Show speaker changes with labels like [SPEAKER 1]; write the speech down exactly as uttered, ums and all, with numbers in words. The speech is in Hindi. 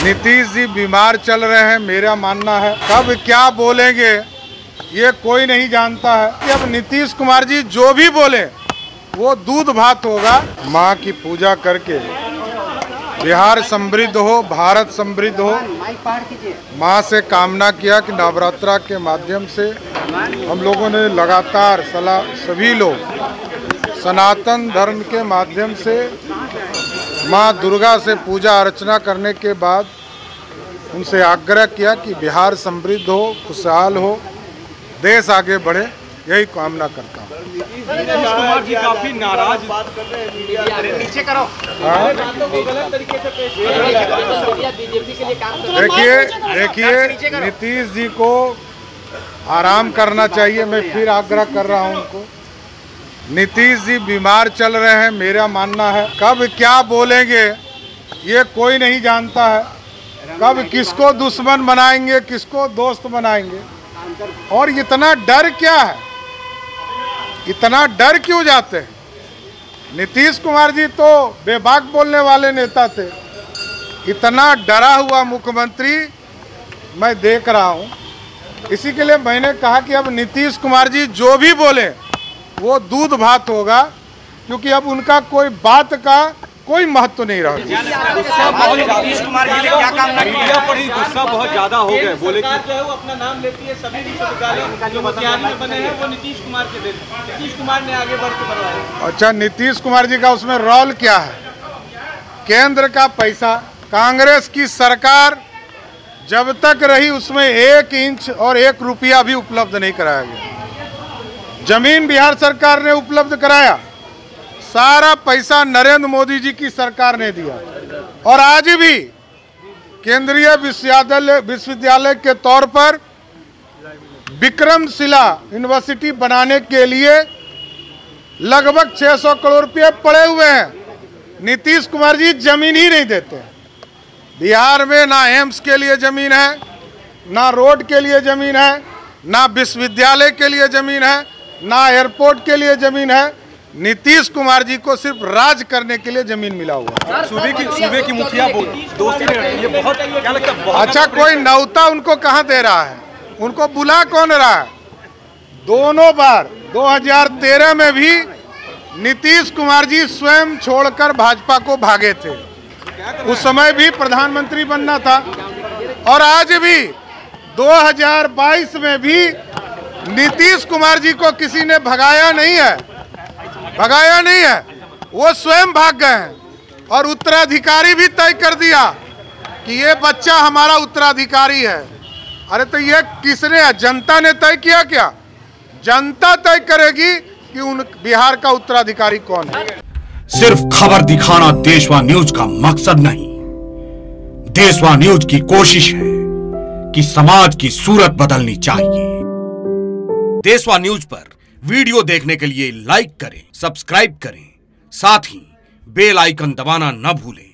[SPEAKER 1] नीतीश जी बीमार चल रहे हैं, मेरा मानना है। कब क्या बोलेंगे ये कोई नहीं जानता है कि अब नीतीश कुमार जी जो भी बोले वो दूध भात होगा। माँ की पूजा करके बिहार समृद्ध हो, भारत समृद्ध हो। माँ से कामना किया कि नवरात्रा के माध्यम से हम लोगों ने लगातार सलाह सभी लोग सनातन धर्म के माध्यम से माँ दुर्गा से पूजा अर्चना करने के बाद उनसे आग्रह किया कि बिहार समृद्ध हो, खुशहाल हो, देश आगे बढ़े, यही कामना करता हूँ।
[SPEAKER 2] नीतीश कुमार जी काफी नाराज बात कर रहे हैं, नीचे करो।
[SPEAKER 1] देखिए देखिए नीतीश जी को आराम करना चाहिए। मैं फिर आग्रह कर रहा हूँ उनको। नीतीश जी बीमार चल रहे हैं, मेरा मानना है। कब क्या बोलेंगे ये कोई नहीं जानता है। कब किसको दुश्मन बनाएंगे, किसको दोस्त बनाएंगे, और इतना डर क्या है, इतना डर क्यों जाते हैं। नीतीश कुमार जी तो बेबाक बोलने वाले नेता थे, इतना डरा हुआ मुख्यमंत्री मैं देख रहा हूं। इसी के लिए मैंने कहा कि अब नीतीश कुमार जी जो भी बोले वो दूध भात होगा, क्योंकि अब उनका कोई बात का कोई महत्व नहीं रहा।
[SPEAKER 2] नीतीश कुमार जी ने क्या काम नहीं किया, पर ही गुस्सा बहुत ज्यादा हो गए। बोले कि जो है वो अपना नाम लेती है, सभी विश्वविद्यालय जो मोतिहारी में बने हैं वो नीतीश कुमार के देश, नीतीश कुमार ने आगे बढ़ के बनवाए।
[SPEAKER 1] अच्छा, नीतीश कुमार जी का उसमें रोल क्या है? केंद्र का पैसा कांग्रेस की सरकार जब तक रही उसमें एक इंच और एक रुपया भी उपलब्ध नहीं कराया गया। जमीन बिहार सरकार ने उपलब्ध कराया, सारा पैसा नरेंद्र मोदी जी की सरकार ने दिया। और आज भी केंद्रीय विश्वविद्यालय विश्वविद्यालय के तौर पर विक्रमशिला यूनिवर्सिटी बनाने के लिए लगभग छह सौ करोड़ रुपए पड़े हुए हैं। नीतीश कुमार जी जमीन ही नहीं देते। बिहार में ना एम्स के लिए जमीन है, ना रोड के लिए जमीन है, ना विश्वविद्यालय के लिए जमीन है, ना एयरपोर्ट के लिए जमीन है। नीतीश कुमार जी को सिर्फ राज करने के लिए जमीन मिला हुआ है।
[SPEAKER 2] सूबे की सूबे की मुखिया दोस्ती ये बहुत क्या लगता है?
[SPEAKER 1] अच्छा, कोई न्योता उनको कहाँ दे रहा है? उनको बुला कौन रहा है? दोनों बार दो हज़ार तेरह में भी नीतीश कुमार जी स्वयं छोड़कर भाजपा को भागे थे। उस समय भी प्रधानमंत्री बनना था। और आज भी दो हज़ार बाईस में भी नीतीश कुमार जी को किसी ने भगाया नहीं है, भगाया नहीं है, वो स्वयं भाग गए हैं। और उत्तराधिकारी भी तय कर दिया कि ये बच्चा हमारा उत्तराधिकारी है। अरे तो ये किसने? जनता ने तय किया क्या? जनता तय करेगी कि उन बिहार का उत्तराधिकारी कौन है।
[SPEAKER 3] सिर्फ खबर दिखाना देशवा न्यूज का मकसद नहीं। देशवा न्यूज की कोशिश है कि समाज की सूरत बदलनी चाहिए। देशवा न्यूज पर वीडियो देखने के लिए लाइक करें, सब्सक्राइब करें, साथ ही बेल आइकन दबाना न भूलें।